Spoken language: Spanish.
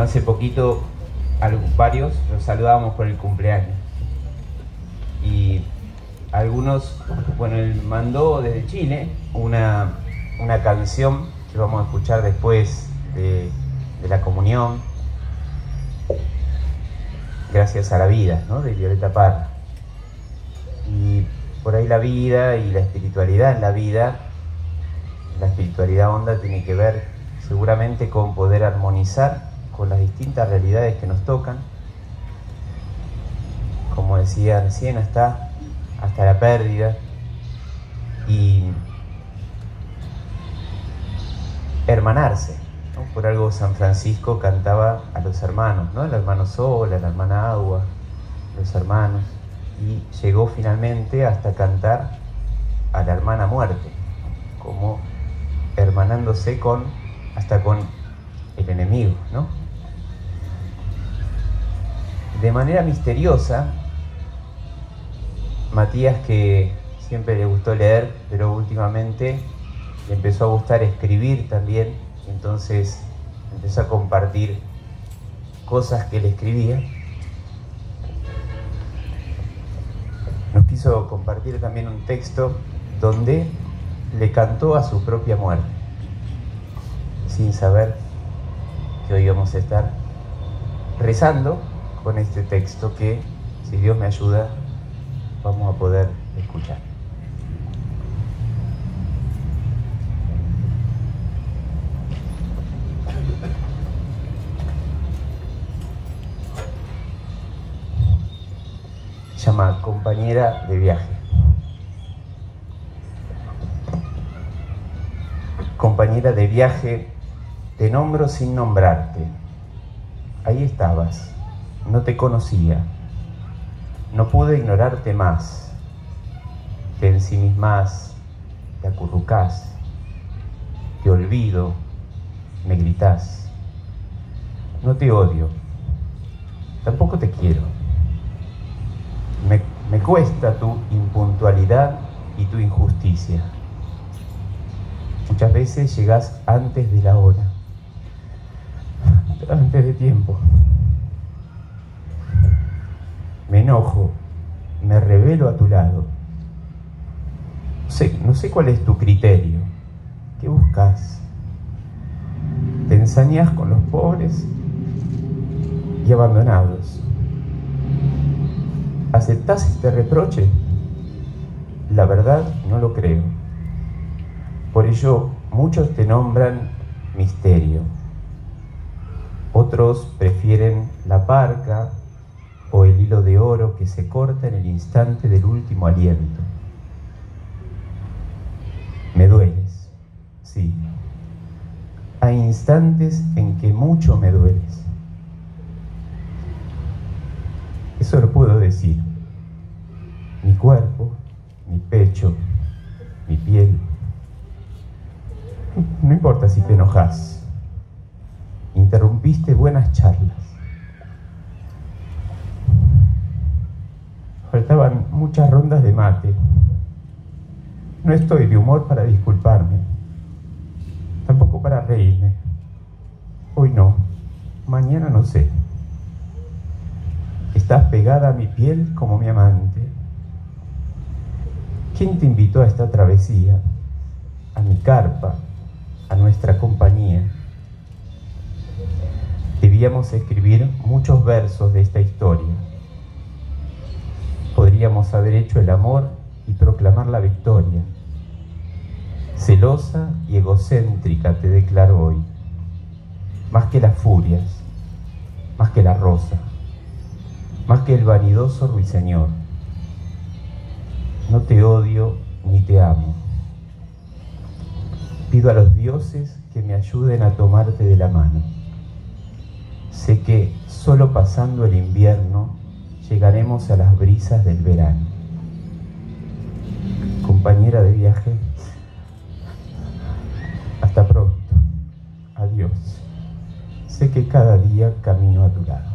Bueno, hace poquito varios los saludábamos por el cumpleaños. Y algunos, bueno, él mandó desde Chile una canción que vamos a escuchar después de la comunión, Gracias a la vida, ¿no?, de Violeta Parra. Y por ahí la vida y la espiritualidad en la vida, la espiritualidad honda tiene que ver seguramente con poder armonizar con las distintas realidades que nos tocan, como decía recién, hasta la pérdida, y hermanarse, ¿no? Por algo San Francisco cantaba a los hermanos, ¿no? El hermano Sol, a la hermana Agua, los hermanos, y llegó finalmente hasta cantar a la hermana Muerte, como hermanándose hasta con el enemigo, ¿no? De manera misteriosa, Matías, que siempre le gustó leer, pero últimamente le empezó a gustar escribir también, entonces empezó a compartir cosas que él escribía. Nos quiso compartir también un texto donde le cantó a su propia muerte, sin saber que hoy vamos a estar rezando con este texto que, si Dios me ayuda, vamos a poder escuchar. Se llama Compañera de viaje. Compañera de viaje, te nombro sin nombrarte. Ahí estabas, no te conocía, no pude ignorarte más. Te ensimismás, te acurrucás, te olvido, me gritás. No te odio, tampoco te quiero. Me cuesta tu impuntualidad y tu injusticia. Muchas veces llegás antes de la hora, antes de tiempo. Me enojo, me rebelo a tu lado. No sé cuál es tu criterio. ¿Qué buscas? Te ensañás con los pobres y abandonados. ¿Aceptás este reproche? La verdad, no lo creo. Por ello, muchos te nombran misterio. Otros prefieren la parca o el hilo de oro que se corta en el instante del último aliento. Me dueles, sí. Hay instantes en que mucho me dueles. Eso lo puedo decir. Mi cuerpo, mi pecho, mi piel. No importa si te enojas. Interrumpiste buenas charlas. Faltaban muchas rondas de mate. No estoy de humor para disculparme, tampoco para reírme. Hoy no, mañana no sé. Estás pegada a mi piel como mi amante. ¿Quién te invitó a esta travesía? A mi carpa, a nuestra compañía. Debíamos escribir muchos versos de esta historia. Podríamos haber hecho el amor y proclamar la victoria. Celosa y egocéntrica te declaro hoy, más que las furias, más que la rosa, más que el vanidoso ruiseñor. No te odio ni te amo. Pido a los dioses que me ayuden a tomarte de la mano. Sé que solo pasando el invierno llegaremos a las brisas del verano. Compañera de viaje, hasta pronto. Adiós. Sé que cada día camino a tu lado.